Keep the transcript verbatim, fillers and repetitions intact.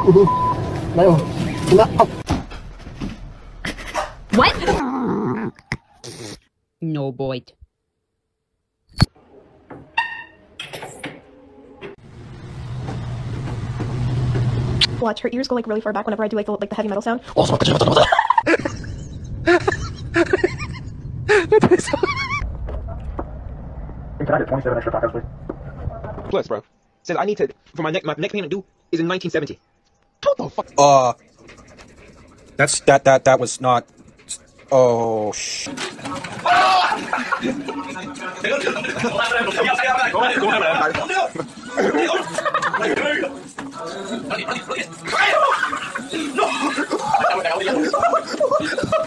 No. No. What? No, boy. Watch, her ears go like really far back whenever I do like the, like the heavy metal sound. Also, Can I get twenty-seven extra tacos, please? Plus, bro. Says I need to, for my next, my next payment due is in nineteen seventy. What the fuck? Uh, that's, that, that, that was not, oh, sh. No!